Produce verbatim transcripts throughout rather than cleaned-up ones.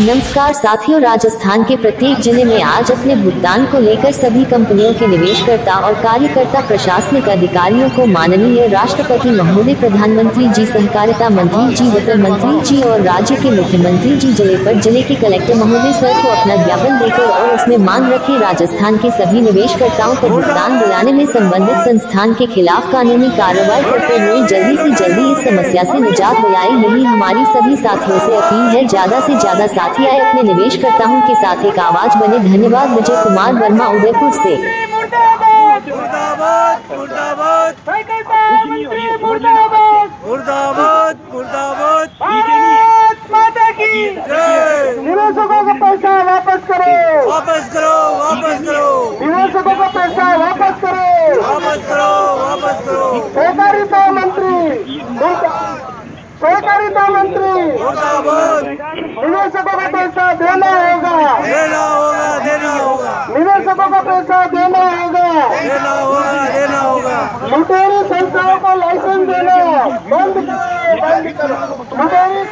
नमस्कार साथियों, राजस्थान के प्रत्येक जिले में आज अपने भुगतान को लेकर सभी कंपनियों के निवेशकर्ता और कार्यकर्ता प्रशासनिक अधिकारियों को माननीय राष्ट्रपति महोदय, प्रधानमंत्री जी, सहकारिता मंत्री जी, वित्त मंत्री जी और राज्य के मुख्यमंत्री जी जिले पर जिले के कलेक्टर महोदय सर को अपना ज्ञापन देकर और उसमें मांग रखे राजस्थान के सभी निवेशकर्ताओं को भुगतान दिलाने में संबंधित संस्थान के खिलाफ कानूनी कार्रवाई करते हुए जल्दी से जल्दी इस समस्या से निजात दिलाए। यही हमारी सभी साथियों से अपील है। ज्यादा से ज्यादा साथी आए अपने निवेशकर्ताओं के साथ एक आवाज बने। धन्यवाद। विजय कुमार वर्मा, उदयपुर से। मुर्दाबाद मुर्दाबाद मुर्दाबाद मुर्दाबाद माता की जय। निवेशकों का पैसा वापस करो, वापस करो, वापस करो, निवेशकों का पैसा वापस करो, वापस करो, वापस करो। सहकारिता मंत्री, सहकारिता मंत्री मुर्दाबाद। निवेशकों का पैसा देना होगा, देना होगा, देना होगा, निवेशकों का पैसा देना होगा, देना होगा, देना होगा। लुटेरी संस्थाओं को लाइसेंस देना बंद करो, बंद करो। लुटेरी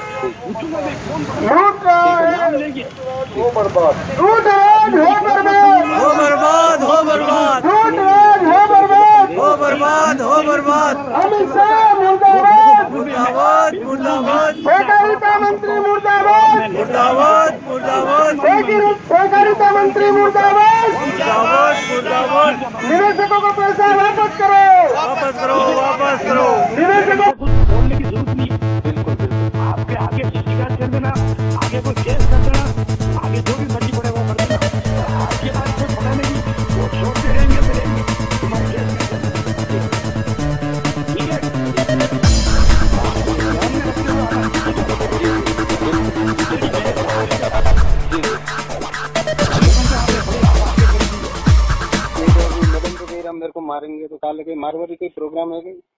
लूट रहा है, वो बर्बाद, लूट राज हो बर्बाद, हो बर्बाद, हो बर्बाद, लूट राज हो बर्बाद, हो बर्बाद, हो बर्बाद। अमित शाह मुर्दाबाद, मुर्दाबाद मुर्दाबाद सहकारिता मंत्री मुर्दाबाद, मुर्दाबाद मुर्दाबाद सहकारिता मंत्री मुर्दाबाद, मुर्दाबाद मुर्दाबाद। निवेशकों का पैसा वापस करो, वापस करो, वापस करो। निवेशकों बोलने की जरूरत नहीं है। बिल्कुल बिल्कुल आपके आगे शिकायत कर देना, आगे कोई केस कर देना, आगे जो भी फर्जी पड़े वो कर देना। आपके पास से पता नहीं वो छोड़ते रहेंगे फिरेंगे तुम्हारे केस कर देना। ठीक है। मेरे को मारेंगे तो काले कोई मारवाड़ी कोई प्रोग्राम है।